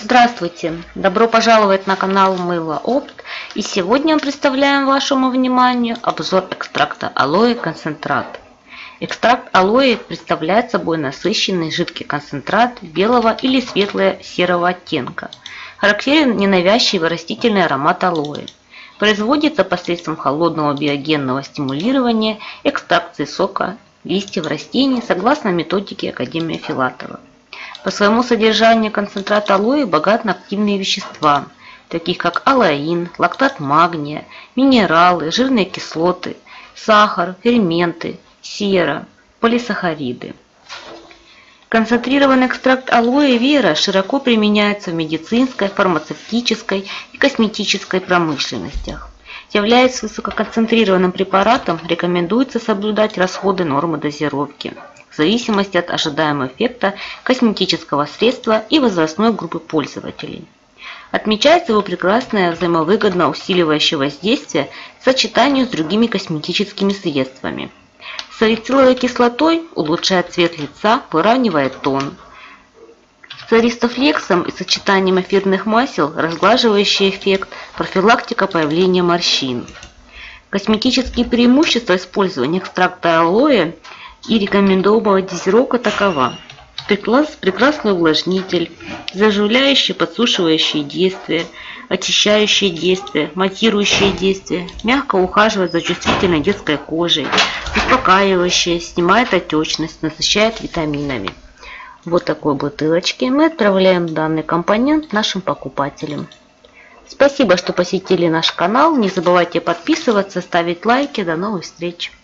Здравствуйте! Добро пожаловать на канал Мыло Опт. И сегодня мы представляем вашему вниманию обзор экстракта алоэ концентрат. Экстракт алоэ представляет собой насыщенный жидкий концентрат белого или светло-серого оттенка. Характерен ненавязчивый растительный аромат алоэ. Производится посредством холодного биогенного стимулирования экстракции сока листьев растений согласно методике Академии Филатова. По своему содержанию концентрат алоэ богат на активные вещества, таких как алоин, лактат магния, минералы, жирные кислоты, сахар, ферменты, сера, полисахариды. Концентрированный экстракт алоэ вера широко применяется в медицинской, фармацевтической и косметической промышленностях. Являясь высококонцентрированным препаратом, рекомендуется соблюдать расходы нормы дозировки в зависимости от ожидаемого эффекта косметического средства и возрастной группы пользователей. Отмечается его прекрасное взаимовыгодно усиливающее воздействие в сочетании с другими косметическими средствами. Салициловой кислотой улучшает цвет лица, выравнивает тон. С аристофлексом и сочетанием эфирных масел разглаживающий эффект, профилактика появления морщин. Косметические преимущества использования экстракта алоэ и рекомендуемая дозировка такова: прекрасный увлажнитель, заживляющие, подсушивающие действия, очищающие действия, матирующие действия, мягко ухаживает за чувствительной детской кожей, успокаивающее, снимает отечность, насыщает витаминами. В вот такой бутылочке мы отправляем данный компонент нашим покупателям. Спасибо, что посетили наш канал. Не забывайте подписываться, ставить лайки. До новых встреч!